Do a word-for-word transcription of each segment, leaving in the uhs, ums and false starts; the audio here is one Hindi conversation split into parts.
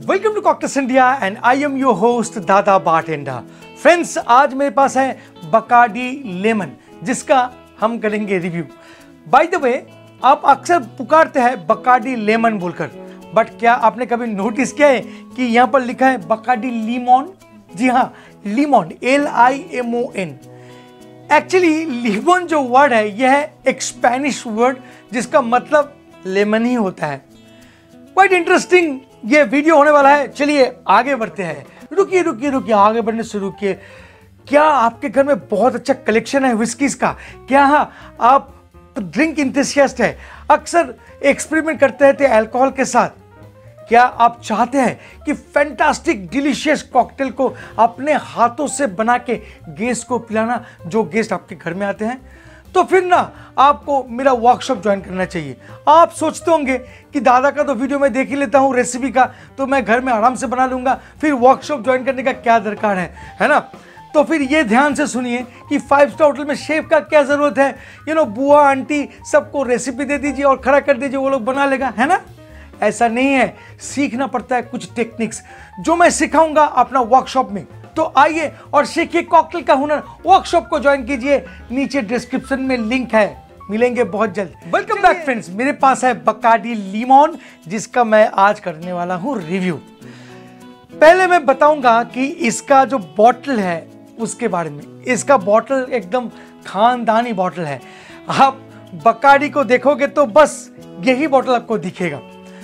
Welcome to cocktails India and I am your host Dada bartender. Friends, आज मेरे पास है बकाडी लेमन जिसका हम करेंगे रिव्यू। बाय द वे, आप अक्सर पुकारते हैं बकाडी लेमन बोलकर, बट क्या आपने कभी नोटिस किया है कि यहाँ पर लिखा है बकाडी लीमोन? जी हाँ, Limon, L I M O N. Actually Limon जो वर्ड है यह है एक स्पेनिश वर्ड जिसका मतलब लेमन ही होता है। क्वाइट इंटरेस्टिंग ये वीडियो होने वाला है। चलिए आगे बढ़ते हैं। रुकिए रुकिए रुकिए आगे बढ़ने से रुकिए। क्या आपके घर में बहुत अच्छा कलेक्शन है विस्कीज का? क्या हाँ, आप ड्रिंक इंथुसियास्ट है, अक्सर एक्सपेरिमेंट करते रहते हैं अल्कोहल के साथ? क्या आप चाहते हैं कि फैंटास्टिक डिलीशियस कॉकटेल को अपने हाथों से बना के गेस्ट को पिलाना, जो गेस्ट आपके घर में आते हैं? तो फिर ना आपको मेरा वर्कशॉप ज्वाइन करना चाहिए। आप सोचते होंगे कि दादा का तो वीडियो मैं देख ही लेता हूँ रेसिपी का, तो मैं घर में आराम से बना लूंगा, फिर वर्कशॉप ज्वाइन करने का क्या दरकार है, है ना? तो फिर ये ध्यान से सुनिए कि फाइव स्टार होटल में शेफ का क्या जरूरत है। यू नो, बुआ आंटी सबको रेसिपी दे दीजिए और खड़ा कर दीजिए, वो लोग बना लेगा, है ना? ऐसा नहीं है, सीखना पड़ता है कुछ टेक्निक्स जो मैं सिखाऊंगा अपना वर्कशॉप में। तो आइए और सीखिए कॉकटेल का हुनर। वर्कशॉप को ज्वाइन कीजिए, नीचे डिस्क्रिप्शन में लिंक है, मिलेंगे बहुत जल्द। वेलकम बैक फ्रेंड्स, मेरे पास है बकाडी लीमोन जिसका मैं आज करने वाला हूं रिव्यू। पहले मैं बताऊंगा कि इसका जो बॉटल है उसके बारे में। इसका बॉटल एकदम खानदानी बॉटल है। आप बकाडी को देखोगे तो बस यही बॉटल आपको दिखेगा।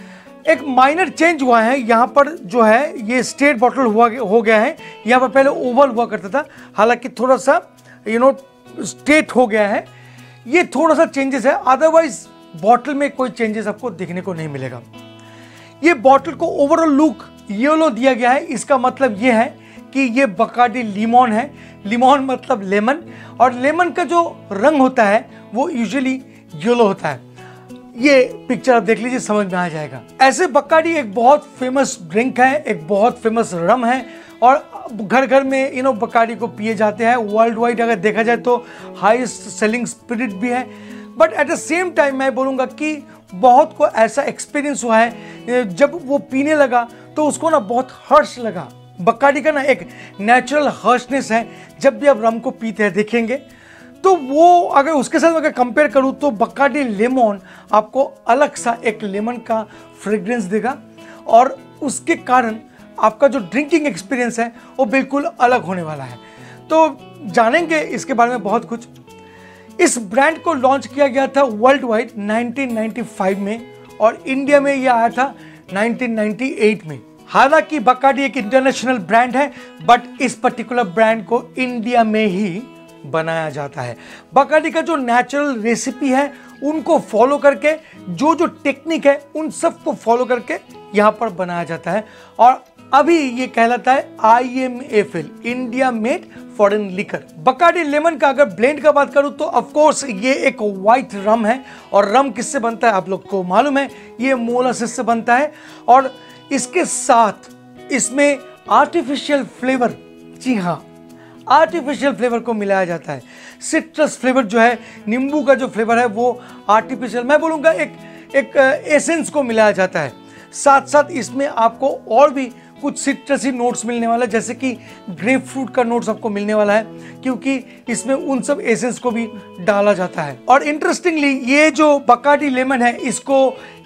एक माइनर चेंज हुआ है यहाँ पर, जो है ये स्ट्रेट बॉटल हुआ हो गया है। यहाँ पर पहले ओवल हुआ करता था, हालांकि थोड़ा सा यू नो स्ट्रेट हो गया है। ये थोड़ा सा चेंजेस है, अदरवाइज बॉटल में कोई चेंजेस आपको देखने को नहीं मिलेगा। ये बॉटल को ओवरऑल लुक येलो दिया गया है। इसका मतलब ये है कि ये बकाडी लीमोन है। लीमोन मतलब लेमन, और लेमन का जो रंग होता है वो यूजुअली येलो होता है। ये पिक्चर आप देख लीजिए, समझ में आ जाएगा। ऐसे बकाडी एक बहुत फेमस ड्रिंक है, एक बहुत फेमस रम है, और घर घर में यू नो बकाडी को पिए जाते हैं। वर्ल्ड वाइड अगर देखा जाए तो हाईएस्ट सेलिंग स्पिरिट भी है। But at the same time मैं बोलूँगा कि बहुत को ऐसा एक्सपीरियंस हुआ है, जब वो पीने लगा तो उसको ना बहुत हर्ष लगा। बकाडी का ना एक नेचुरल हर्शनेस है। जब भी आप रम को पीते हैं देखेंगे तो वो, अगर उसके साथ अगर कंपेयर करूं तो बकाडी लेमन आपको अलग सा एक लेमन का फ्रेग्रेंस देगा, और उसके कारण आपका जो ड्रिंकिंग एक्सपीरियंस है वो बिल्कुल अलग होने वाला है। तो जानेंगे इसके बारे में बहुत कुछ। इस ब्रांड को लॉन्च किया गया था worldwide nineteen ninety five में, और इंडिया में यह आया था नाइनटीन नाइंटी एट में। हालांकि बकाडी एक इंटरनेशनल ब्रांड है, बट इस पर्टिकुलर ब्रांड को इंडिया में ही बनाया जाता है। बकाडी का जो नेचुरल रेसिपी है उनको फॉलो करके, जो जो टेक्निक है उन सब को फॉलो करके यहाँ पर बनाया जाता है, और अभी ये कहलाता है I M F L, India made foreign liquor. Bacardi lemon का अगर ब्लेंड का बात करूं तो ऑफ कोर्स ये एक व्हाइट रम है, और रम किससे बनता है आप लोग को मालूम है, ये मोलासिस से बनता है। और इसके साथ इसमें आर्टिफिशियल फ्लेवर, जी हाँ, आर्टिफिशियल फ्लेवर को मिलाया जाता है। सिट्रस फ्लेवर जो है, नींबू का जो फ्लेवर है वो आर्टिफिशियल, मैं बोलूँगा एक एक एसेंस को मिलाया जाता है। साथ साथ इसमें आपको और भी कुछ सिट्रसी नोट्स मिलने वाला है, जैसे कि ग्रेप फ्रूट का नोट्स आपको मिलने वाला है, क्योंकि इसमें उन सब एसेंस को भी डाला जाता है। और इंटरेस्टिंगली ये जो बकाडी लेमन है इसको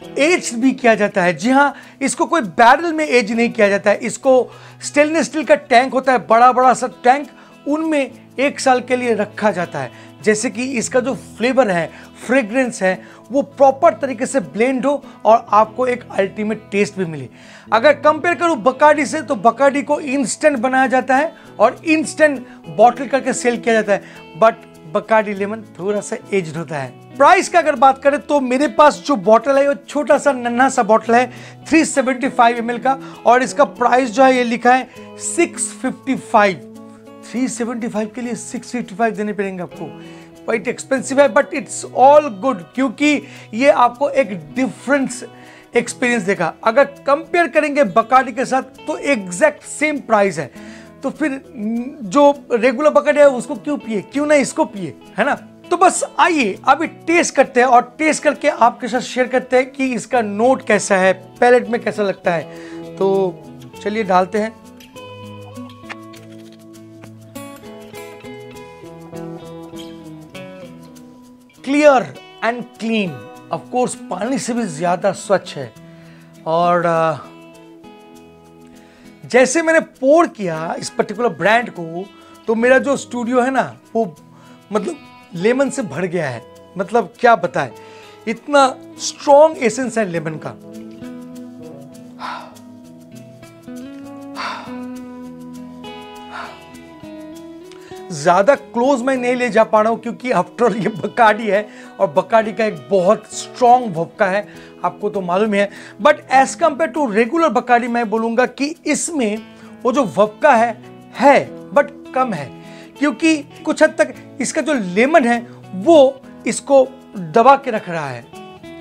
एज भी किया जाता है। जी हाँ, इसको कोई बैरल में एज नहीं किया जाता है। इसको स्टेनलेस स्टील का टैंक होता है, बड़ा बड़ा सा टैंक, उनमें एक साल के लिए रखा जाता है, जैसे कि इसका जो फ्लेवर है, फ्रेग्रेंस है, वो प्रॉपर तरीके से ब्लेंड हो और आपको एक अल्टीमेट टेस्ट भी मिले। अगर कंपेयर करूं बकाडी से, तो बकाडी को इंस्टेंट बनाया जाता है और इंस्टेंट बॉटल करके सेल किया जाता है, बट बकाडी लेमन थोड़ा सा एज्ड होता है। प्राइस का अगर बात करें तो मेरे पास जो बॉटल है वो छोटा सा नन्हा सा बॉटल है, three seventy five M L का, और इसका प्राइस जो है ये लिखा है six fifty five. Three seventy five के लिए सिक्स फिफ्टी फाइव देने पड़ेंगे आपको, क्वाइट एक्सपेंसिव है, बट इट्स ऑल गुड, क्योंकि ये आपको एक डिफरेंस एक्सपीरियंस देगा। अगर कंपेयर करेंगे बकाडी के साथ तो एग्जैक्ट सेम प्राइस है, तो फिर जो रेगुलर बकाडी है उसको क्यों पिए, क्यों ना इसको पिए, है ना? तो बस आइए अभी टेस्ट करते हैं, और टेस्ट करके आपके साथ शेयर करते हैं कि इसका नोट कैसा है, पैलेट में कैसा लगता है। तो चलिए डालते हैं। Clear and clean, of course पानी से भी ज्यादा स्वच्छ है। और जैसे मैंने पोर किया इस पर्टिकुलर ब्रांड को, तो मेरा जो स्टूडियो है ना वो मतलब लेमन से भर गया है। मतलब क्या बताएं, इतना स्ट्रॉन्ग एसेंस है लेमन का। ज्यादा क्लोज मैं नहीं ले जा पा रहा हूं क्योंकि आफ्टर ऑल ये बकाडी है और बकाडी का एक बहुत स्ट्रॉन्ग वोडका है, आपको तो मालूम है। But as compare to regular Bacardi मैं बोलूंगा कि इसमें वो जो वोडका है है बट कम है, क्योंकि कुछ हद तक इसका जो लेमन है वो इसको दबा के रख रहा है।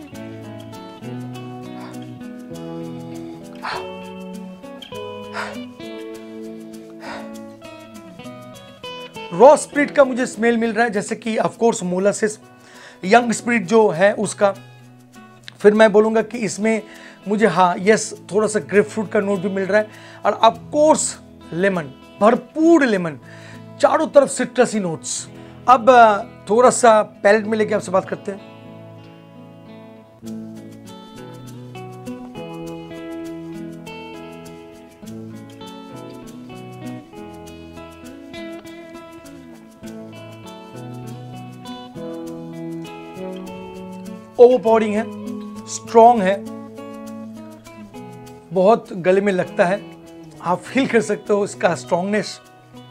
रॉ स्पिरिट का मुझे स्मेल मिल रहा है, जैसे कि of course molasses, young spirit जो है उसका। फिर मैं बोलूंगा कि इसमें मुझे हाँ यस थोड़ा सा ग्रेप फ्रूट का नोट भी मिल रहा है, और ऑफ कोर्स लेमन, भरपूर लेमन, चारों तरफ सिट्रसी नोट्स। अब थोड़ा सा पैलेट में लेके आपसे बात करते हैं। ओवरपावरिंग है, स्ट्रॉन्ग है, बहुत गले में लगता है, आप फील कर सकते हो इसका स्ट्रॉन्गनेस।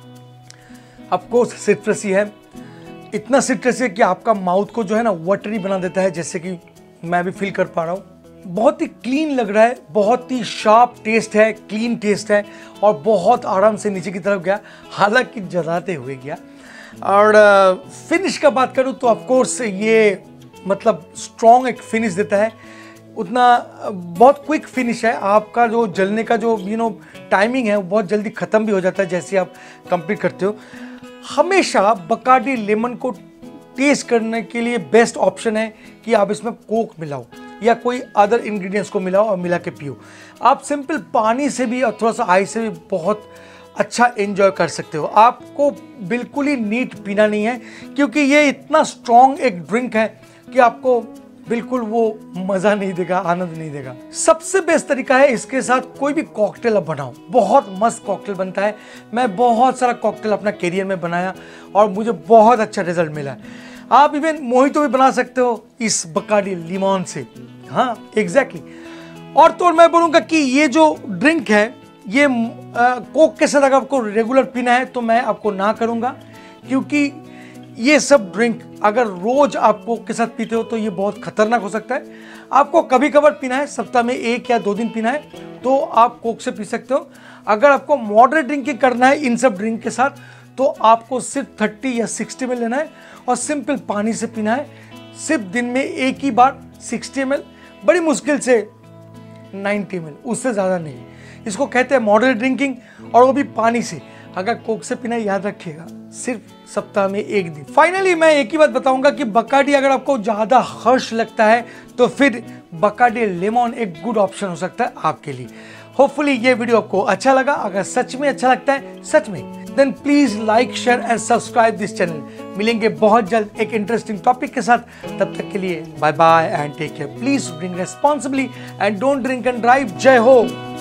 ऑफ कोर्स सिट्रसी है, इतना सिट्रसी है कि आपका माउथ को जो है ना वाटरी बना देता है, जैसे कि मैं भी फील कर पा रहा हूँ। बहुत ही क्लीन लग रहा है, बहुत ही शार्प टेस्ट है, क्लीन टेस्ट है, और बहुत आराम से नीचे की तरफ गया, हालांकि जलाते हुए गया। और फिनिश का बात करूँ तो ऑफ कोर्स ये मतलब स्ट्रॉन्ग एक फिनिश देता है, उतना बहुत क्विक फिनिश है। आपका जो जलने का जो यू नो टाइमिंग है वो बहुत जल्दी ख़त्म भी हो जाता है जैसे आप कंप्लीट करते हो। हमेशा बकाडी लेमन को टेस्ट करने के लिए बेस्ट ऑप्शन है कि आप इसमें कोक मिलाओ या कोई अदर इंग्रेडिएंट्स को मिलाओ और मिला के पियो। आप सिंपल पानी से भी और थोड़ा सा आइस से भी बहुत अच्छा एंजॉय कर सकते हो। आपको बिल्कुल ही नीट पीना नहीं है, क्योंकि ये इतना स्ट्रॉन्ग एक ड्रिंक है कि आपको बिल्कुल वो मज़ा नहीं देगा, आनंद नहीं देगा। सबसे बेस्ट तरीका है इसके साथ कोई भी कॉकटेल आप बनाओ, बहुत मस्त कॉकटेल बनता है। मैं बहुत सारा कॉकटेल अपना कैरियर में बनाया और मुझे बहुत अच्छा रिजल्ट मिला है। आप इवन मोहितो भी बना सकते हो इस बकाडी लेमन से। हाँ एग्जैक्टली। और तो और मैं बोलूँगा कि ये जो ड्रिंक है ये आ, कोक के साथ अगर आपको रेगुलर पीना है तो मैं आपको ना करूँगा, क्योंकि ये सब ड्रिंक अगर रोज आप कोक के साथ पीते हो तो ये बहुत खतरनाक हो सकता है। आपको कभी कभार पीना है, सप्ताह में एक या दो दिन पीना है तो आप कोक से पी सकते हो। अगर आपको मॉडरेट ड्रिंकिंग करना है इन सब ड्रिंक के साथ तो आपको सिर्फ तीस या साठ में लेना है और सिंपल पानी से पीना है, सिर्फ दिन में एक ही बार साठ एम एल, बड़ी मुश्किल से नब्बे एम एल, उससे ज़्यादा नहीं। इसको कहते हैं मॉडरेट ड्रिंकिंग, और वो भी पानी से। अगर कोक से पीना याद रखिएगा, सिर्फ सप्ताह में एक दिन। फाइनली मैं एक ही बात बताऊंगा कि बकाडी अगर आपको ज्यादा हर्ष लगता है तो फिर बकाडी लेमन एक गुड ऑप्शन हो सकता है आपके लिए। होपफुली ये वीडियो आपको अच्छा लगा। अगर सच में अच्छा लगता है, सच में, then please like, share and subscribe this channel. मिलेंगे बहुत जल्द एक इंटरेस्टिंग टॉपिक के साथ, तब तक के लिए bye bye and take care. Please drink responsibly and don't drink and drive. जय हो।